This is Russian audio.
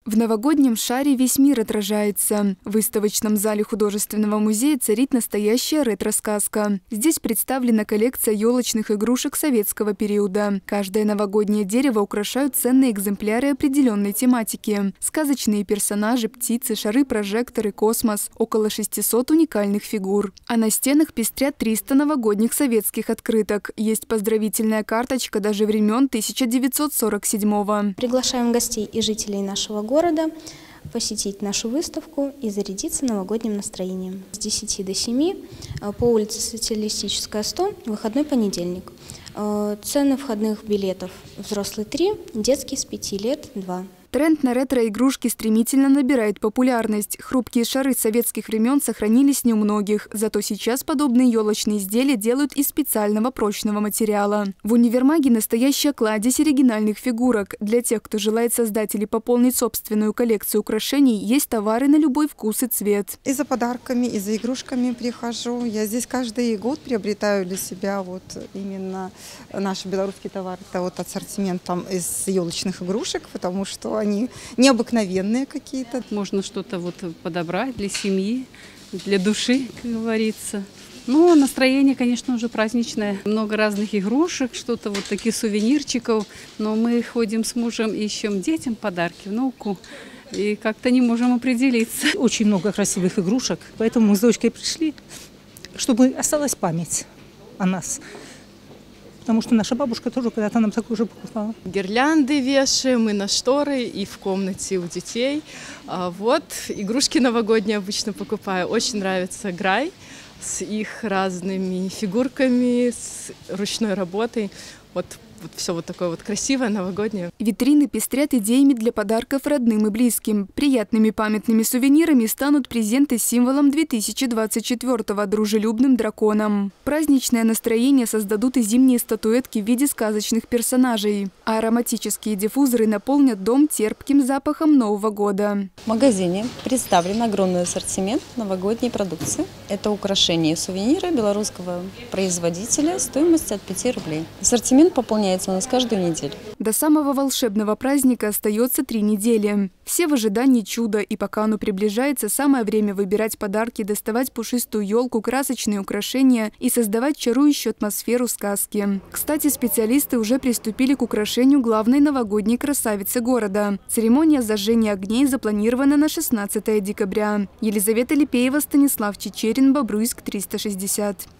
В новогоднем шаре весь мир отражается. В выставочном зале художественного музея царит настоящая ретро-сказка. Здесь представлена коллекция елочных игрушек советского периода. Каждое новогоднее дерево украшают ценные экземпляры определенной тематики. Сказочные персонажи, птицы, шары, прожекторы, космос. Около 600 уникальных фигур. А на стенах пестрят 300 новогодних советских открыток. Есть поздравительная карточка даже времен 1947-го. Приглашаем гостей и жителей нашего города посетить нашу выставку и зарядиться новогодним настроением. С 10 до 7 по улице Социалистическая, 100, выходной понедельник. Цены входных билетов: взрослый 3, детский с 5 лет 2. Тренд на ретро-игрушки стремительно набирает популярность. Хрупкие шары советских времен сохранились не у многих. Зато сейчас подобные елочные изделия делают из специального прочного материала. В универмаге настоящая кладезь оригинальных фигурок. Для тех, кто желает создать или пополнить собственную коллекцию украшений, есть товары на любой вкус и цвет. И за подарками, и за игрушками прихожу. Я здесь каждый год приобретаю для себя вот именно наш белорусский товар. Это вот ассортимент там из елочных игрушек, потому что они необыкновенные какие-то. Можно что-то вот подобрать для семьи, для души, как говорится. Ну, настроение, конечно, уже праздничное. Много разных игрушек, что-то вот таких сувенирчиков. Но мы ходим с мужем, ищем детям подарки, внуку. И как-то не можем определиться. Очень много красивых игрушек, поэтому мы с дочкой пришли, чтобы осталась память о нас. Потому что наша бабушка тоже когда-то нам такую же покупала. Гирлянды вешаем и на шторы, и в комнате у детей. Вот игрушки новогодние обычно покупаю. Очень нравится Грай с их разными фигурками, с ручной работой. Вот все вот такое вот красивое, новогоднее. Витрины пестрят идеями для подарков родным и близким. Приятными памятными сувенирами станут презенты с символом 2024-го – дружелюбным драконом. Праздничное настроение создадут и зимние статуэтки в виде сказочных персонажей. А ароматические диффузоры наполнят дом терпким запахом Нового года. В магазине представлен огромный ассортимент новогодней продукции. Это украшения и сувениры белорусского производителя стоимостью от 5 рублей. Ассортимент пополняется у нас каждую неделю. До самого волшебного праздника остается 3 недели. Все в ожидании чуда, и пока оно приближается, самое время выбирать подарки, доставать пушистую елку, красочные украшения и создавать чарующую атмосферу сказки. Кстати, специалисты уже приступили к украшению главной новогодней красавицы города. Церемония зажжения огней запланирована на 16 декабря. Елизавета Липеева, Станислав Чечерин, Бобруйск, 360.